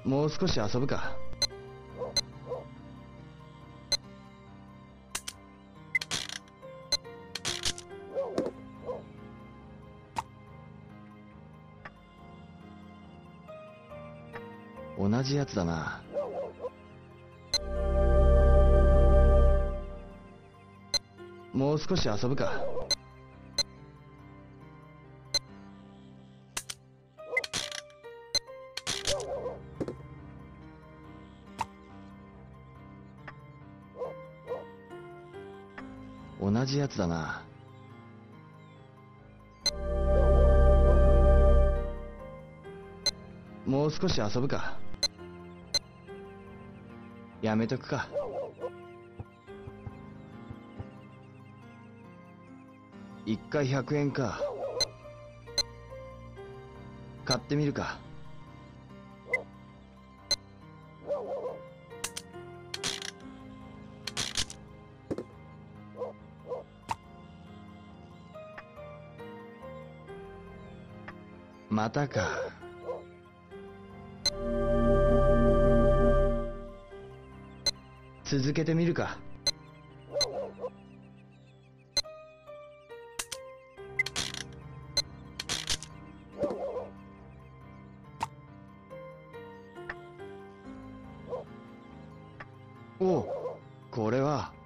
もう少し遊ぶか。同じやつだな。もう少し遊ぶか。同じやつだな。もう少し遊ぶか。やめとくか。一回100円か。買ってみるか。またか。続けてみるか。おう、これは。